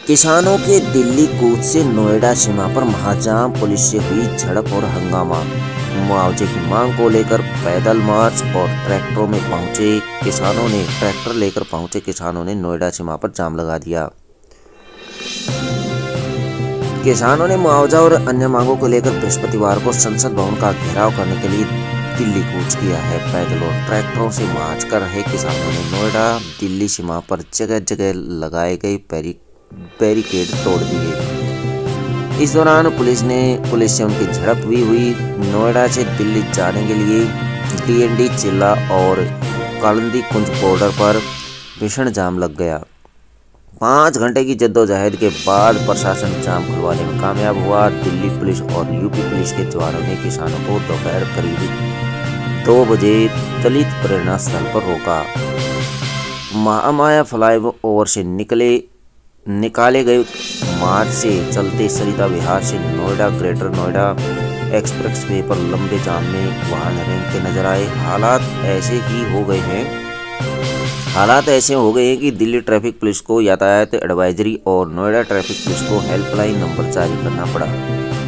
किसानों के दिल्ली कूच से नोएडा सीमा पर महाजाम, पुलिस से हुई झड़प और हंगामा। मुआवजे की मांग को लेकर पैदल मार्च और ट्रैक्टरों में पहुंचे किसानों ने ट्रैक्टर लेकर पहुंचे किसानों ने नोएडा सीमा पर जाम लगा दिया। किसानों ने मुआवजा और अन्य मांगों को लेकर बृहस्पतिवार को संसद भवन का घेराव करने के लिए दिल्ली कूच किया है। पैदल और ट्रैक्टरों से मार्च कर रहे किसानों ने नोएडा दिल्ली सीमा पर जगह जगह लगाए गए बैरिकेड तोड़ दिए। इस दौरान पुलिस से उनकी झड़प भी हुई। नोएडा से दिल्ली जाने के लिए डीएनडी चिल्ला और कालिंदी कुंज बॉर्डर पर भीषण जाम लग गया। 5 घंटे की जद्दोजहद के बाद प्रशासन जाम खुलवाने में कामयाब हुआ। दिल्ली पुलिस और यूपी पुलिस के जवानों ने किसानों को दोपहर करीब 2 बजे दलित प्रेरणा स्थल पर रोका। महामाया फ्लाईओवर से निकाले गए मार्च से चलते सरिता विहार से Noida greater Noida expressway पर लंबे जाम में वाहन रेंगते नजर आए। हालात ऐसे हो गए हैं कि दिल्ली ट्रैफिक पुलिस को यातायात एडवाइजरी और नोएडा ट्रैफिक पुलिस को हेल्पलाइन नंबर जारी करना पड़ा।